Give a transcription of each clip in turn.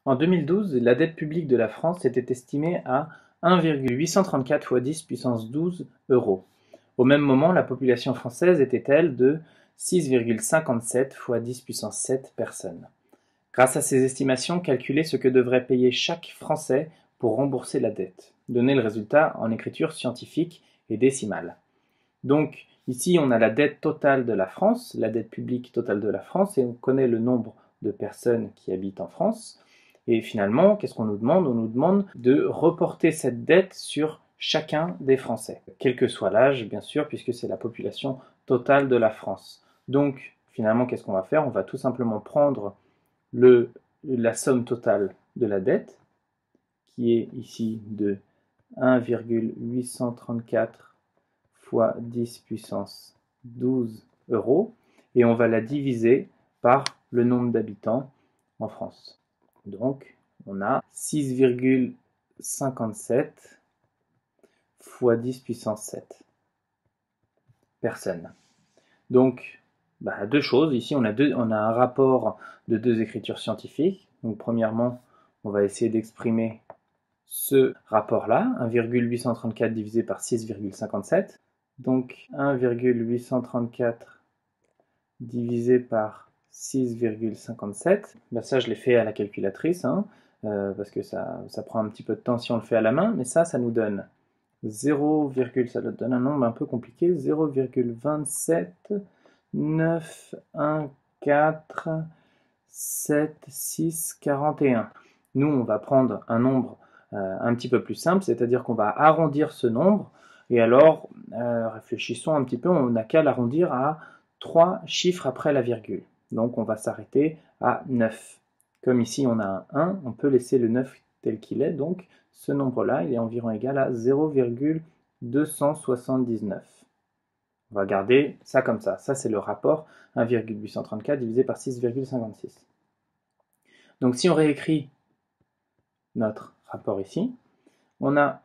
En 2012, la dette publique de la France était estimée à 1,834 fois 10 puissance 12 euros. Au même moment, la population française était-elle de 6,57 fois 10 puissance 7 personnes. Grâce à ces estimations, calculez ce que devrait payer chaque Français pour rembourser la dette. Donnez le résultat en écriture scientifique et décimale. Donc ici, on a la dette totale de la France, la dette publique totale de la France, et on connaît le nombre de personnes qui habitent en France. Et finalement, qu'est-ce qu'on nous demande? On nous demande de reporter cette dette sur chacun des Français, quel que soit l'âge, bien sûr, puisque c'est la population totale de la France. Donc, finalement, qu'est-ce qu'on va faire? On va tout simplement prendre la somme totale de la dette, qui est ici de 1,834 fois 10 puissance 12 euros, et on va la diviser par le nombre d'habitants en France. Donc, on a 6,57 fois 10 puissance 7 personnes. Donc, deux choses. Ici, on a un rapport de deux écritures scientifiques. Donc, premièrement, on va essayer d'exprimer ce rapport-là, 1,834 divisé par 6,57. Donc 1,834 divisé par 6,57. Ça, je l'ai fait à la calculatrice, parce que ça prend un petit peu de temps si on le fait à la main, mais ça nous donne 0, ça donne un nombre un peu compliqué, 0,27 9 1 4 7 6 41. Nous, on va prendre un nombre un petit peu plus simple, c'est-à-dire qu'on va arrondir ce nombre, et alors réfléchissons un petit peu, on n'a qu'à l'arrondir à 3 chiffres après la virgule. Donc on va s'arrêter à 9. Comme ici on a un 1, on peut laisser le 9 tel qu'il est, donc ce nombre-là, il est environ égal à 0,279. On va garder ça comme ça. Ça, c'est le rapport 1,834 divisé par 6,56. Donc si on réécrit notre rapport ici, on a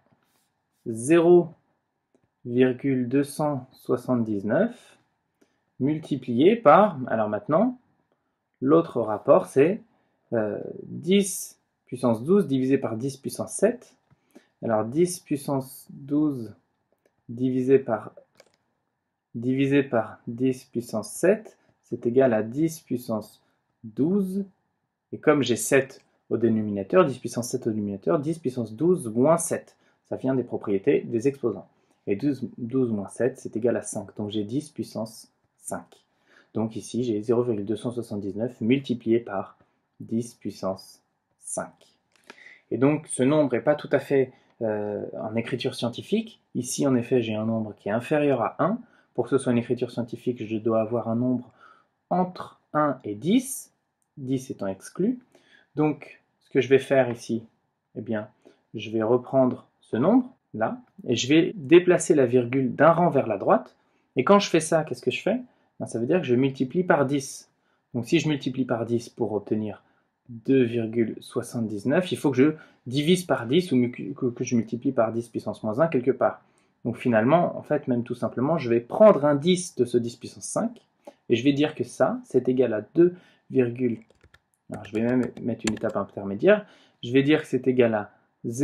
0,279 multiplié par, alors maintenant, l'autre rapport c'est 10 puissance 12 divisé par 10 puissance 7. Alors 10 puissance 12 divisé par 10 puissance 7, c'est égal à 10 puissance 12. Et comme j'ai 7 au dénominateur, 10 puissance 7 au dénominateur, 10 puissance 12 moins 7. Ça vient des propriétés des exposants. Et 12 moins 7, c'est égal à 5. Donc j'ai 10 puissance 5. Donc ici, j'ai 0,279 multiplié par 10 puissance 5. Et donc ce nombre n'est pas tout à fait en écriture scientifique. Ici, en effet, j'ai un nombre qui est inférieur à 1. Pour que ce soit une écriture scientifique, je dois avoir un nombre entre 1 et 10, 10 étant exclu. Donc, ce que je vais faire ici, eh bien, je vais reprendre ce nombre, là, et je vais déplacer la virgule d'un rang vers la droite. Et quand je fais ça, qu'est-ce que je fais? Ça veut dire que je multiplie par 10. Donc si je multiplie par 10 pour obtenir 2,79, il faut que je divise par 10 ou que je multiplie par 10 puissance moins 1 quelque part. Donc finalement, en fait, même tout simplement, je vais prendre un 10 de ce 10 puissance 5, et je vais dire que ça, c'est égal à 2, alors je vais même mettre une étape intermédiaire, je vais dire que c'est égal à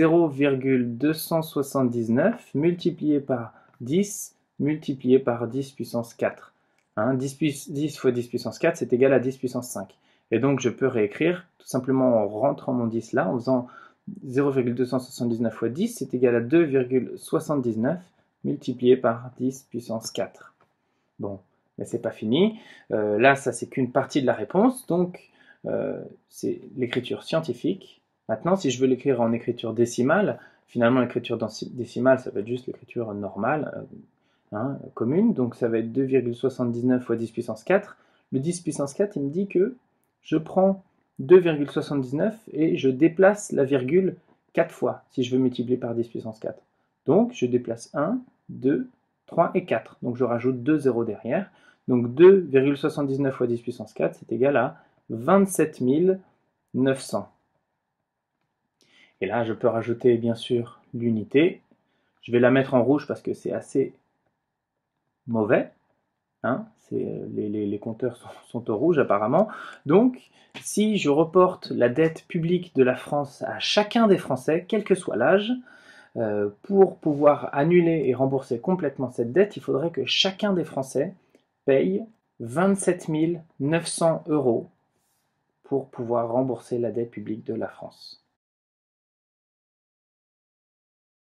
0,279 multiplié par 10 multiplié par 10 puissance 4. 10 fois 10 puissance 4, c'est égal à 10 puissance 5. Et donc je peux réécrire tout simplement en rentrant mon 10 là, en faisant 0,279 fois 10, c'est égal à 2,79 multiplié par 10 puissance 4. Bon, mais c'est pas fini. Là, ça c'est qu'une partie de la réponse, donc c'est l'écriture scientifique. Maintenant, si je veux l'écrire en écriture décimale, finalement l'écriture décimale, ça va être juste l'écriture normale, commune, donc ça va être 2,79 fois 10 puissance 4. Le 10 puissance 4, il me dit que je prends 2,79 et je déplace la virgule 4 fois, si je veux multiplier par 10 puissance 4. Donc, je déplace 1, 2, 3 et 4. Donc, je rajoute 2 zéros derrière. Donc, 2,79 fois 10 puissance 4, c'est égal à 27 900. Et là, je peux rajouter, bien sûr, l'unité. Je vais la mettre en rouge parce que c'est assez mauvais. Les compteurs sont au rouge apparemment. Donc, si je reporte la dette publique de la France à chacun des Français, quel que soit l'âge, pour pouvoir annuler et rembourser complètement cette dette, il faudrait que chacun des Français paye 27 900 € pour pouvoir rembourser la dette publique de la France.